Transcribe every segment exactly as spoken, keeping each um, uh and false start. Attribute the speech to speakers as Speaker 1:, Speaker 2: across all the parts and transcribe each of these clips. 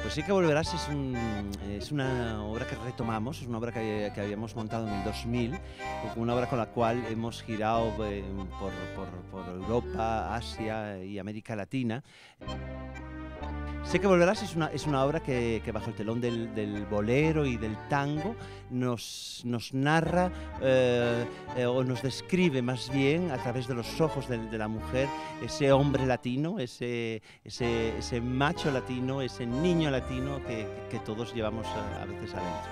Speaker 1: Pues sí que volverás es, un, es una obra que retomamos, es una obra que, que habíamos montado en el dos mil, una obra con la cual hemos girado eh, por, por, por Europa, Asia y América Latina. Sé que volverás es una, es una obra que, que bajo el telón del, del bolero y del tango nos, nos narra eh, eh, o nos describe más bien a través de los ojos de, de la mujer ese hombre latino, ese, ese, ese macho latino, ese niño latino que, que todos llevamos a, a veces adentro.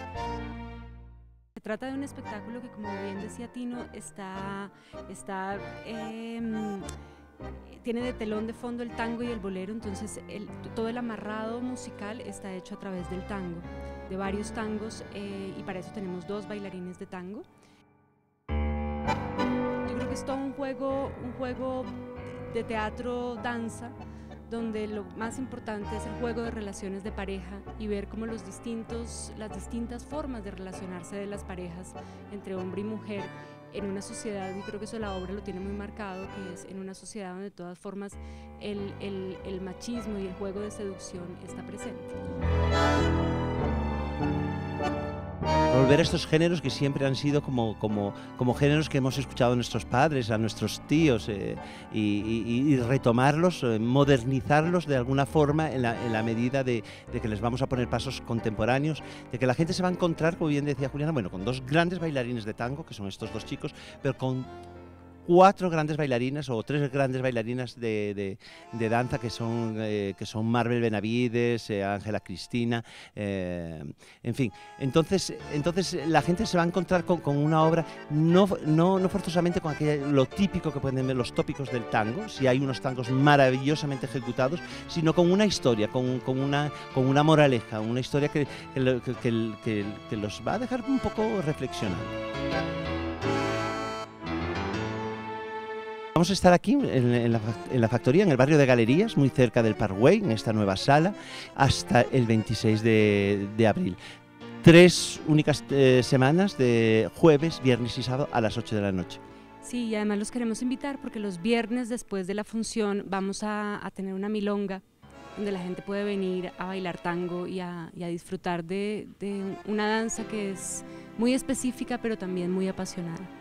Speaker 2: Se trata de un espectáculo que, como bien decía Tino, está, está eh, tiene de telón de fondo el tango y el bolero, entonces el, todo el amarrado musical está hecho a través del tango, de varios tangos, eh, y para eso tenemos dos bailarines de tango. Yo creo que es todo un juego, un juego de teatro-danza, donde lo más importante es el juego de relaciones de pareja y ver cómo los distintos, las distintas formas de relacionarse de las parejas entre hombre y mujer en una sociedad, y creo que eso la obra lo tiene muy marcado, que es en una sociedad donde de todas formas el, el, el machismo y el juego de seducción está presente.
Speaker 1: Volver a estos géneros que siempre han sido como, como, como géneros que hemos escuchado a nuestros padres, a nuestros tíos, eh, y, y, y retomarlos, eh, modernizarlos de alguna forma en la, en la medida de, de que les vamos a poner pasos contemporáneos, de que la gente se va a encontrar, como bien decía Juliana, bueno, con dos grandes bailarines de tango, que son estos dos chicos, pero con cuatro grandes bailarinas o tres grandes bailarinas de, de, de danza que son, eh, que son Marvel Benavides, eh, Ángela Cristina, eh, en fin. Entonces, entonces la gente se va a encontrar con, con una obra no, no, no forzosamente con aquello, lo típico que pueden ver los tópicos del tango, si hay unos tangos maravillosamente ejecutados, sino con una historia, con, con, una, con una moraleja, una historia que, que, que, que, que los va a dejar un poco reflexionando. Vamos a estar aquí en, en, la, en la factoría, en el barrio de Galerías, muy cerca del Parkway, en esta nueva sala, hasta el veintiséis de, de abril. Tres únicas eh, semanas de jueves, viernes y sábado a las ocho de la noche.
Speaker 2: Sí, y además los queremos invitar porque los viernes después de la función vamos a, a tener una milonga donde la gente puede venir a bailar tango y a, y a disfrutar de, de una danza que es muy específica pero también muy apasionada.